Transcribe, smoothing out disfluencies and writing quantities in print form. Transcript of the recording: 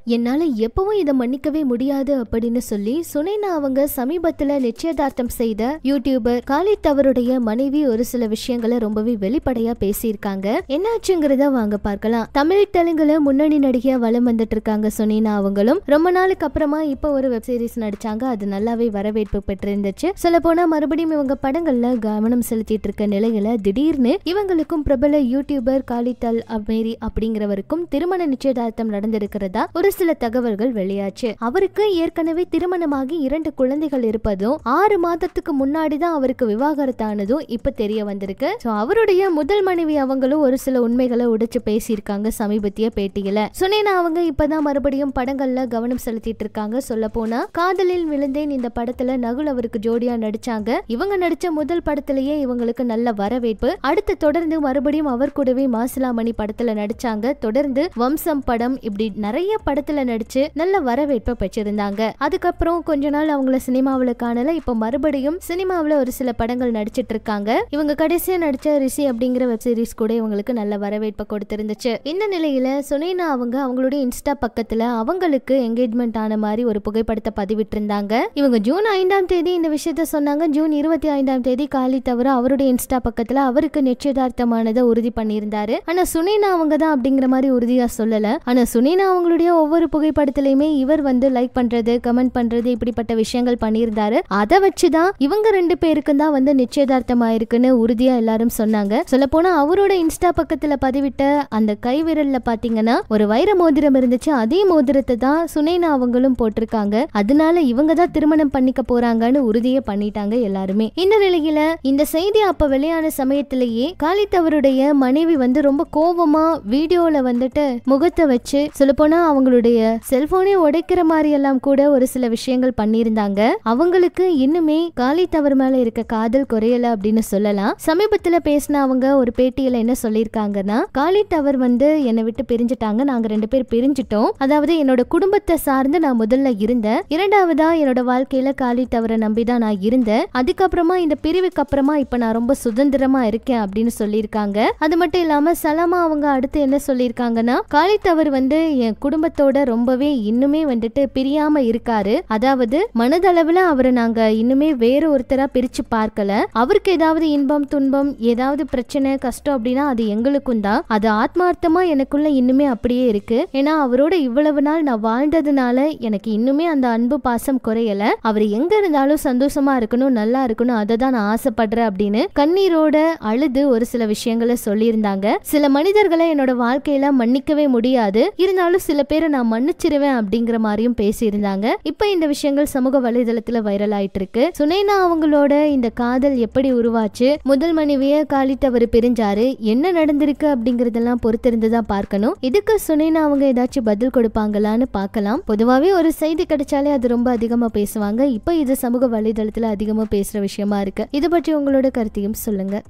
என்னால எப்பவும் இதை மன்னிக்கவே முடியாது அப்படின்னு சொல்லி சுனைனா அவங்க சமீபத்துல நிச்சயதார்த்தம் செய்த யூடியூபர் காலித் அவருடைய மனைவி ஒரு சில விஷயங்களை ரொம்பவே வெளிப்படையா பேசியிருக்காங்க. என்னாச்சுங்கிறத வாங்க பார்க்கலாம். தமிழ் தெலுங்குல முன்னணி நடிகையா வலம் வந்துட்டு இருக்காங்க சுனைனா அவங்களும். ரொம்ப நாளுக்கு அப்புறமா இப்ப ஒரு வெப் சீரிஸ் நடிச்சாங்க. அது நல்லாவே வரவேற்பு பெற்றிருந்துச்சு. சொல்ல போனா மறுபடியும் இவங்க படங்கள்ல கவனம் செலுத்திட்டு இருக்க நிலையில திடீர்னு இவங்களுக்கும் பிரபல யூடியூபர் காலித் அல் அமீரி அப்படிங்கிறவருக்கும் திருமண நிச்சயதார்த்தம் நடந்திருக்கிறதா ஒரு சில தகவல்கள் வெளியாச்சு. அவருக்கு ஏற்கனவே திருமணமாகி 2 குழந்தைகள் இருப்பதும் 6 மாதத்துக்கு முன்னாடிதான் அவருக்கு விவாகரத்தானதும் இப்ப தெரிய வந்திருக்கு. அவருடைய முதல் மனைவி அவங்களும் ஒரு சில உண்மைகளை உடைச்சு பேசியிருக்காங்க சமீபத்திய பேட்டியில. சுனைனா அவங்க இப்பதான் மறுபடியும் படங்கள்ல கவனம் செலுத்திட்டு இருக்காங்க. சொல்ல போனா காதலில் விழுந்தேன் இந்த படத்துல நகுல் அவருக்கு ஜோடியா நடிச்சாங்க. இவங்க நடிச்ச முதல் படத்திலேயே இவங்களுக்கு நல்ல வரவேற்பு. அடுத்து தொடர்ந்து மறுபடியும் அவர் கூடவே மாசிலாமணி படத்துல நடிச்சாங்க. தொடர்ந்து வம்சம் படம் இப்படி நிறைய படத்துல நடிச்சு நல்ல வரவேற்பை பெற்றிருந்தாங்க. அதுக்கப்புறம் கொஞ்ச நாள் அவங்கள சினிமாவில காணல. இப்ப மறுபடியும் சினிமாவில ஒரு சில படங்கள் நடிச்சிட்டு இருக்காங்க. இவங்க கடைசியா நடிச்ச ரிஷி அப்படிங்கிற வெப் சீரிஸ் கூட இவங்களுக்கு நல்ல வரவேற்பை கொடுத்திருந்துச்சு. இந்த நிலையில சுனைனா அவங்க அவங்களுடைய இன்ஸ்டா பக்கத்துல அவங்களுக்கு என்கேஜ்மெண்ட் ஆன மாதிரி ஒரு புகைப்படத்தை பதிவிட்டு இருந்தாங்க. இவங்க ஜூன் 5ஆம் தேதி இந்த விஷயத்த சொன்னாங்க. ஜூன் 25ஆம் தேதி காலித் அவர் அவருடைய இன்ஸ்டா பக்கத்துல அவருக்கு நிச்சயதார்த்தமானதை உறுதி பண்ணியிருந்தாரு. ஆனா சுனைனா அவங்க தான் அப்படிங்கிற மாதிரி உறுதியா சொல்லல. ஆனா சுனைனா அவங்களுடைய ஒவ்வொரு புகைப்படத்திலயுமே இவர் லைக் பண்றது கமெண்ட் பண்றது இப்படிப்பட்ட விஷயங்கள் பண்ணியிருந்தாரு. அதை வச்சுதான் இவங்க 2 பேருக்கு தான் நிச்சயதார்த்தம் ஆயிருக்குன்னு உறுதியா எல்லாரும் சொன்னாங்க. சொல்ல போனா அவரோட இன்ஸ்டா பக்கத்துல பதிவிட்ட அந்த கை விரல்ல பாத்தீங்கன்னா ஒரு வைர மோதிரம் இருந்துச்சு. அதே மோதிரத்தை தான் சுனைனா அவங்களும் போட்டிருக்காங்க. அதனால இவங்க தான் திருமணம் பண்ணிக்க போறாங்கன்னு உறுதியே பண்ணிட்டாங்க எல்லாருமே. இந்த நிலையில இந்த செய்தி அப்ப வெளியான சமயத்திலேயே காலித் அவருடைய மனைவி ரொம்ப கோபமா வீடியோல முகத்தை வச்சு சொல்ல போனா அவங்களுடைய செல்போனே உடைக்கிற மாதிரி எல்லாம் கூட ஒரு சில விஷயங்கள் பண்ணியிருந்தாங்க. அவங்களுக்கு இன்னுமே காலித் அவர் மேல இருக்க காதல் குறையல அப்படின்னு சொல்லலாம். சமீபத்துல பேசின அவங்க ஒரு பேட்டியில என்ன சொல்லியிருக்காங்கன்னா, காலித் அவர் என்னை விட்டு பிரிஞ்சுட்டாங்க. நாங்க 2 பேர் பிரிஞ்சுட்டோம். அதாவது என்னோட குடும்பத்தை சார்ந்து நான் முதல்ல இருந்தேன். இரண்டாவதா என்னோட வாழ்க்கையில காலித் அவரை நம்பிதான் நான் இருந்தேன். அதுக்கப்புறமா இந்த பிரிவுக்கு அப்புறமா இப்ப நான் ரொம்ப சுதந்திரமா இருக்கேன் அப்படின்னு சொல்லியிருக்காங்க. அது மட்டும் இல்லாம சலமா அவங்க அடுத்து என்ன சொல்லியிருக்காங்கன்னா, காலித் அவர் என் குடும்பத்தோட ரொம்பவே இன்னுமே பிரியாம இருக்காரு. அதாவது மனதளவுல அவரை நாங்க இன்னுமே வேற ஒருத்தரா பிரிச்சு பார்க்கல. அவருக்கு ஏதாவது இன்பம் துன்பம் ஏதாவது பிரச்சனை கஷ்டம் அப்படின்னா அது எங்களுக்கும் தான். அது ஆத்மார்த்தமா எனக்குள்ள இன்னுமே அப்படியே இருக்கு. ஏன்னா அவரோட இவ்வளவு நாள் நான் வாழ்ந்ததுனால எனக்கு இன்னுமே அந்த அன்பு பாசம் குறையல. அவர் எங்க இருந்தாலும் சந்தோஷமா இருக்கணும் நல்லா இருக்கணும் அதை தான் நான் ஆசைப்படுறேன் அப்படின்னு கண்ணீரோட அழுது ஒரு சில விஷயங்களை சொல்லியிருந்தாங்க. சில மனிதர்களை என்னோட வாழ்க்கையில மன்னிக்கவே முடியாது, இருந்தாலும் சில பேரை நான் மன்னிச்சிருவேன் அப்படிங்கிற மாதிரியும் பேசியிருந்தாங்க. இப்ப இந்த விஷயங்கள் சமூக வலைதளத்துல வைரல் ஆயிட்டு இருக்கு. சுனைனா அவங்களோட இந்த காதல் எப்படி உருவாச்சு, முதல் மனைவிய காலித் அவர் பிரிஞ்சாரு, என்ன நடந்திருக்கு அப்படிங்கறதெல்லாம் பொறுத்திருந்துதான் பார்க்கணும். இதுக்கு சுனைனா அவங்க ஏதாச்சும் பதில் கொடுப்பாங்களான்னு பார்க்கலாம். பொதுவாவே ஒரு செய்தி கிடைச்சாலே அது ரொம்ப அதிகமா பேசுவாங்க. இப்ப இது சமூக வலைதளத்துல அதிகமா பேசுற விஷயமா இருக்கு. இதை பற்றி உங்களோட கருத்தையும் சொல்லுங்க.